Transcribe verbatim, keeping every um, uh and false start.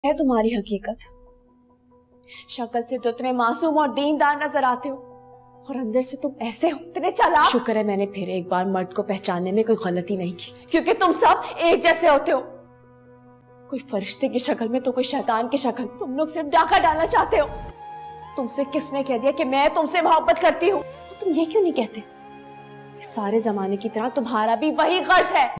है तुम्हारी हकीकत। शक्ल से तो इतने मासूम और दीनदार नजर आते हो और अंदर से तुम ऐसे हो, इतने चालाक। शुक्र है मैंने फिर एक बार मर्द को पहचानने में कोई गलती नहीं की, क्योंकि तुम सब एक जैसे होते हो। कोई फरिश्ते की शक्ल में तो कोई शैतान की शक्ल। तुम लोग सिर्फ डाका डालना चाहते हो। तुमसे किसने कह दिया कि मैं तुमसे मोहब्बत करती हूँ? तुम ये क्यों नहीं कहते? सारे जमाने की तरह तुम्हारा भी वही गर्ज है।